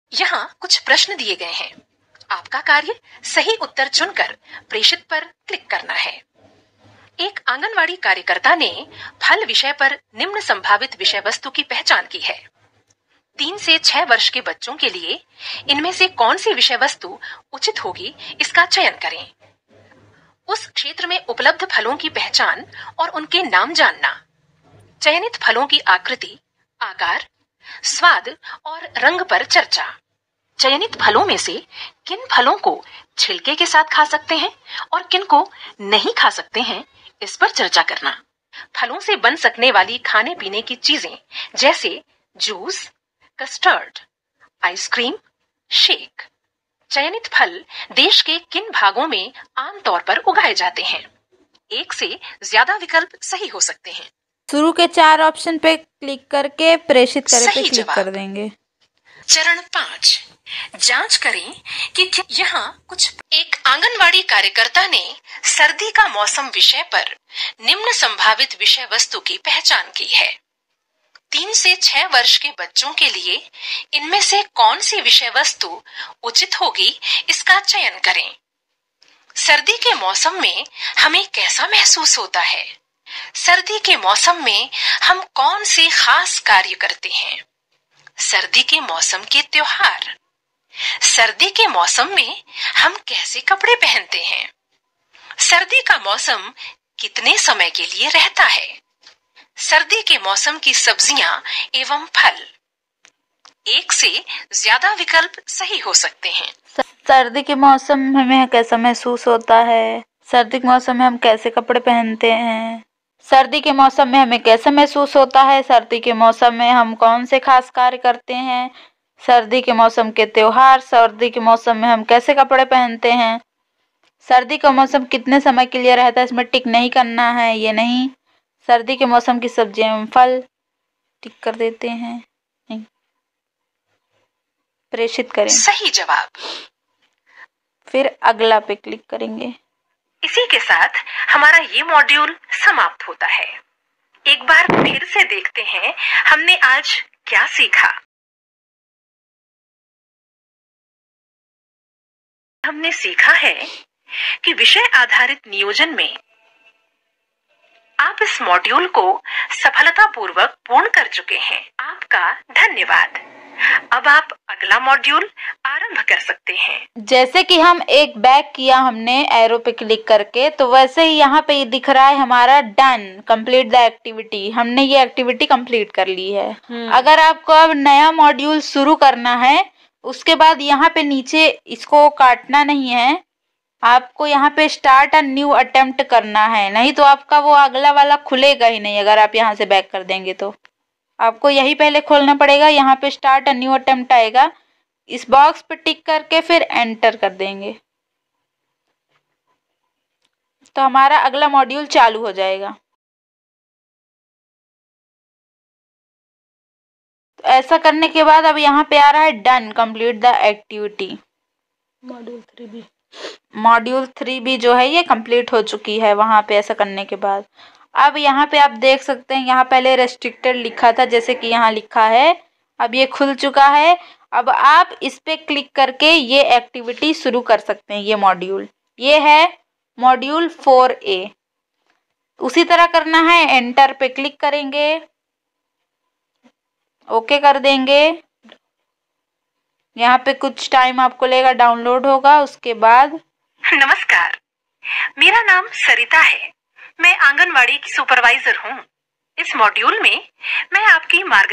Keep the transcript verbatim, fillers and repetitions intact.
यहाँ कुछ प्रश्न दिए गए हैं। आपका कार्य सही उत्तर चुनकर प्रेषित पर क्लिक करना है। एक आंगनवाड़ी कार्यकर्ता ने फल विषय पर निम्न संभावित विषय वस्तु की पहचान की है। तीन से छह वर्ष के बच्चों के लिए इनमें से कौन सी विषय वस्तु उचित होगी, इसका चयन करें। उस क्षेत्र में उपलब्ध फलों की पहचान और उनके नाम जानना। चयनित फलों की आकृति, आकार, स्वाद और रंग पर चर्चा। चयनित फलों में से किन फलों को छिलके के साथ खा सकते हैं और किन को नहीं खा सकते हैं, इस पर चर्चा करना। फलों से बन सकने वाली खाने पीने की चीजें जैसे जूस, कस्टर्ड, आइसक्रीम, शेक। चयनित फल देश के किन भागों में आमतौर पर उगाए जाते हैं। एक से ज्यादा विकल्प सही हो सकते हैं। शुरू के चार ऑप्शन पे क्लिक करके प्रेषित करें पे सही क्लिक जवाब। कर देंगे। चरण पाँच, जांच करें कि क्या यहाँ कुछ। एक आंगनवाड़ी कार्यकर्ता ने सर्दी का मौसम विषय पर निम्न संभावित विषय वस्तु की पहचान की है। तीन से छह वर्ष के बच्चों के लिए इनमें से कौन सी विषय वस्तु उचित होगी, इसका चयन करें। सर्दी के मौसम में हमें कैसा महसूस होता है। सर्दी के मौसम में हम कौन से खास कार्य करते हैं। सर्दी के मौसम के त्योहार। सर्दी के मौसम में हम कैसे कपड़े पहनते हैं। सर्दी का मौसम कितने समय के लिए रहता है। सर्दी के मौसम की सब्जियां एवं फल। एक से ज्यादा विकल्प सही हो सकते हैं। सर्दी के मौसम में हमें कैसा महसूस होता है। सर्दी के मौसम में हम कैसे कपड़े पहनते हैं। सर्दी के मौसम में हमें कैसा महसूस होता है। सर्दी के मौसम में हम कौन से खास कार्य करते हैं। सर्दी के मौसम के त्योहार। सर्दी के मौसम में हम कैसे कपड़े पहनते हैं। सर्दी का मौसम कितने समय के लिए रहता है, इसमें टिक नहीं करना है, ये नहीं। सर्दी के मौसम की सब्जियां एवं फल, टिक कर देते हैं, नहीं। प्रेषित करें। सही जवाब। फिर अगला पे क्लिक करेंगे। इसी के साथ हमारा ये मॉड्यूल समाप्त होता है। एक बार फिर से देखते हैं हमने आज क्या सीखा। हमने सीखा है कि विषय आधारित नियोजन में आप इस मॉड्यूल को सफलतापूर्वक पूर्ण कर चुके हैं। आपका धन्यवाद। अब आप अगला मॉड्यूल आरंभ कर सकते हैं। जैसे कि हम एक बैक किया हमने एरो पे क्लिक करके, तो वैसे ही यहाँ पे दिख रहा है हमारा डन, कंप्लीट द एक्टिविटी। हमने ये एक्टिविटी कंप्लीट कर ली है। अगर आपको अब नया मॉड्यूल शुरू करना है, उसके बाद यहाँ पे नीचे इसको काटना नहीं है, आपको यहाँ पे स्टार्ट अ न्यू अटेम्प्ट करना है। नहीं तो आपका वो अगला वाला खुलेगा ही नहीं। अगर आप यहाँ से बैक कर देंगे तो आपको यही पहले खोलना पड़ेगा। यहाँ पे स्टार्ट अ न्यू अटेम्प्ट आएगा, इस बॉक्स पे टिक करके फिर एंटर कर देंगे तो हमारा अगला मॉड्यूल चालू हो जाएगा। तो ऐसा करने के बाद अब यहाँ पे आ रहा है done, complete the activity. Module three भी मॉड्यूल थ्री भी जो है ये कंप्लीट हो चुकी है वहाँ पे ऐसा करने के बाद। अब यहाँ पे आप देख सकते हैं, यहाँ पहले रेस्ट्रिक्टेड लिखा था, जैसे कि यहाँ लिखा है। अब ये खुल चुका है। अब आप इस पे क्लिक करके ये एक्टिविटी शुरू कर सकते हैं। ये मॉड्यूल ये है मॉड्यूल फोर ए। उसी तरह करना है, एंटर पे क्लिक करेंगे, ओके कर देंगे। यहाँ पे कुछ टाइम आपको लेगा, डाउनलोड होगा। उसके बाद नमस्कार, मेरा नाम सरिता है। मैं आंगनवाड़ी की सुपरवाइजर हूँ। इस मॉड्यूल में मैं आपकी मार्ग